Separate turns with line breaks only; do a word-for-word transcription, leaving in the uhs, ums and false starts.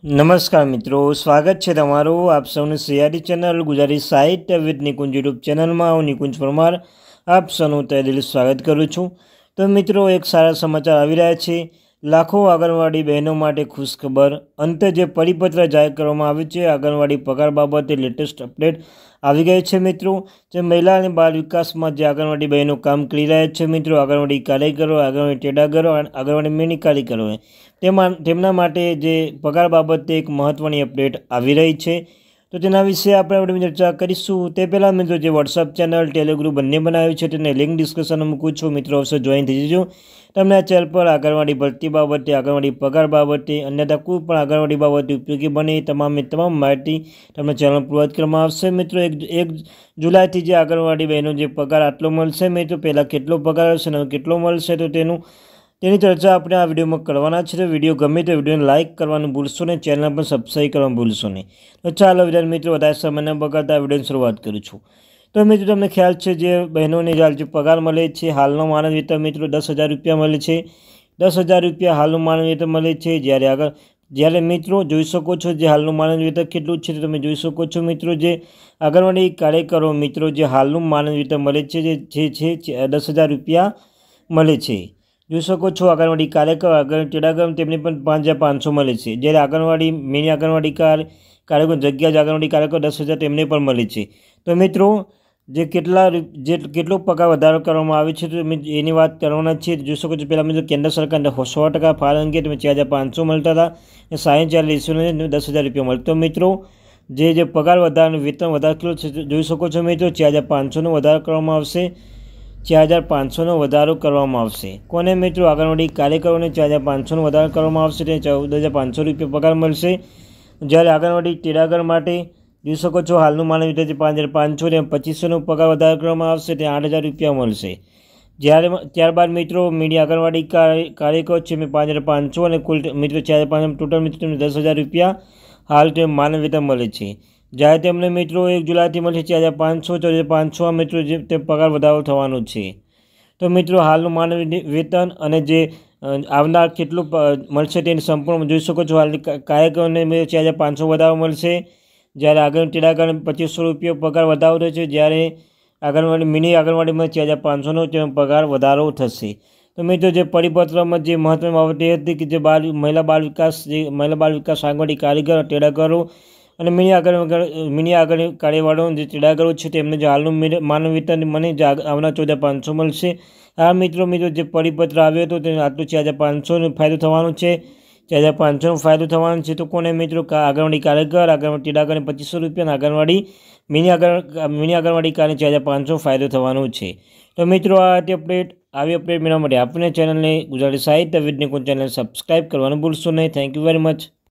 नमस्कार मित्रों, स्वागत है तमारू आप सौने सियारी चैनल गुजारी साहित्य विद निकुंज यूट्यूब चैनल में हूँ निकुंज परमार आप सौनु तहे दिल स्वागत करूँ छूँ। तो मित्रों, एक सारा समाचार आवी रह्या छे। लाखों आंगणवाड़ी बहनों माटे खुशखबर। अंते जे परिपत्र जाहिर करवामां आव्यो छे आंगणवाड़ी पगार बाबते लेटेस्ट अपडेट આવી ગઈ છે। મિત્રો, જે મહિલા અને બાળ વિકાસમાં જે આંગણવાડી બહેનો કામ કરી રહ્યા છે મિત્રો, આંગણવાડી કાર્યકરો, આંગણવાડી તેડાગરો, આંગણવાડી મિની કાર્યકરો તેમાં તેમના માટે જે પગાર બાબતે એક મહત્વની અપડેટ આવી રહી છે। તો તેના વિશે આપણે આપણે ચર્ચા કરીશું। તે પહેલાં મિત્રો, જે વોટ્સઅપ ચેનલ ટેલિગ્રુપ બંને બનાવ્યું છે તેને લિંક ડિસ્ક્રિપ્શનમાં મૂકું છું। મિત્રો અવશ્ય જોઈન થઈ જજો। તમને આ ચેનલ પર આંગણવાડી ભરતી બાબતે, આંગણવાડી પગાર બાબતે, અન્યથા કોઈ પણ આંગણવાડી બાબતે ઉપયોગી બને તમામ તમામ માહિતી તમને ચેનલ પ્રોવાઈડ કરવામાં આવશે। મિત્રો, એક એક જુલાઈથી જે આંગણવાડી બહેનો જે પગાર આટલો મળશે મિત્રો, પહેલાં કેટલો પગાર હશે અને કેટલો મળશે તો તેનું તેની ચર્ચા આપણે આ વિડીયોમાં કરવાના છે। વિડીયો ગમે તો વિડીયોને લાઇક કરવાનું ભૂલશો નહીં, ચેનલ પર સબસ્ક્રાઈબ કરવાનું ભૂલશો નહીં। તો ચાલો વિદ્યાર્થી મિત્રો, વધારે સમય ન બગાડતા વિડીયોની શરૂઆત કરું છું। તો મિત્રો, તમને ખ્યાલ છે જે બહેનોને જે પગાર મળે છે, હાલનો માનદ વેતન મિત્રો દસ હજાર રૂપિયા મળે છે। દસ હજાર રૂપિયા હાલનું માનદ વેતન મળે છે। જ્યારે આગળ જ્યારે મિત્રો જોઈ શકો છો જે હાલનું માનદ વેતન કેટલું છે તમે જોઈ શકો છો મિત્રો, જે આંગણવાડી કાર્યકરો મિત્રો જે હાલનું માનદ વેતન મળે છે જે છે દસ હજાર રૂપિયા મળે છે। જોઈ શકો છો આંગણવાડી કાર્યકર, આંગણવાડી તેડાગર તેમને પણ પાંચ હજાર પાંચસો મળે છે। જ્યારે આંગણવાડી મિની આંગણવાડી કાર કાર્યકર જગ્યા જ આંગણવાડી કાર્યકર દસ હજાર તેમને પણ મળે છે। તો મિત્રો, જે કેટલા જે કેટલો પગાર વધારો કરવામાં આવે છે તો એની વાત કરવાના છે। જોઈ શકો છો પહેલાં મિત્રો કેન્દ્ર સરકારને સો ટકા ફાળો અંગે તમે ચાર હજાર પાંચસો મળતા હતા અને સાહીઠ ચાર લીસોને દસ હજાર રૂપિયા મળે। તો મિત્રો, જે જે પગાર વધારો વેતન વધારો કેટલો છે જોઈ શકો છો મિત્રો, ચાર હજાર પાંચસોનો વધારો કરવામાં આવશે। ચાર હજાર પાંચસોનો વધારો કરવામાં આવશે કોને મિત્રો? આંગણવાડી કાર્યકરોને ચાર હજાર પાંચસોનો વધારો કરવામાં આવશે, તે ચૌદ હજાર પાંચસો રૂપિયા પગાર મળશે। જ્યારે આંગણવાડી તેડાગર માટે જોઈ શકો છો હાલનું માનદ વેતન છે પાંચ હજાર પાંચસો ને પચીસોનો પગાર વધારો કરવામાં આવશે, તે આઠ હજાર રૂપિયા મળશે। જ્યારે ત્યારબાદ મિત્રો મીડિયા આંગણવાડી કાર્યકરો છે મેં પાંચ હજાર પાંચસો અને કુલ મિત્રો ચાર હજાર પાંચસો ટોટલ મિત્રો દસ હજાર રૂપિયા હાલ તે માનદ વેતન મળે છે। જ્યારે તેમને મિત્રો એક જુલાઈથી મળશે ચાર હજાર પાંચસો ચાર હજાર પાંચસો મિત્રો જે તે પગાર વધારો થવાનો છે। તો મિત્રો, હાલનું માનદ વેતન અને જે આવનાર કેટલું મળશે તેની સંપૂર્ણ જોઈ શકો છો। હાલ કાર્યકરોને ચાર હજાર પાંચસો વધારો મળશે, જ્યારે આંગણવાડી તેડાગરને પચીસો રૂપિયા પગાર વધારો થશે, જ્યારે આંગણવાડી મિની આંગણવાડીમાં ચાર હજાર પાંચસોનો તેનો પગાર વધારો થશે। તો મિત્રો, જે પરિપત્રમાં જે મહત્વની બાબત એ હતી કે જે બાળ મહિલા બાળ વિકાસ જે મહિલા બાળ વિકાસ આંગણવાડી કારીગર તેડાગરો અને મિની આગળ મિની આગળ કાર્યવાળો જે તેડાગરો છે તેમને જે હાલનું માનદ વેતન મને જે આવનાર ચૌદ હજાર પાંચસો મળશે। આ મિત્રો મિત્રો જે પરિપત્ર આવ્યો હતો તેને આટલું ચાર હજાર પાંચસોનો ફાયદો થવાનો છે। ચાર હજાર પાંચસોનો ફાયદો થવાનો છે તો કોને મિત્રો? આંગણવાડી કાર્યકર, આંગણવાડી તેડાગરને પચીસો રૂપિયા અને આંગણવાડી મિની આગળ મિની આંગણવાડી કાર્યને ચાર હજાર પાંચસો ફાયદો થવાનો છે। તો મિત્રો, આ હતી અપડેટ। આવી અપડેટ મેળવવા માટે આપણે ચેનલને ગુજરાતી સાહિત્ય વિદ નિકુંજ ચેનલ સબસ્ક્રાઈબ કરવાનું ભૂલશો નહીં। Thank you very much.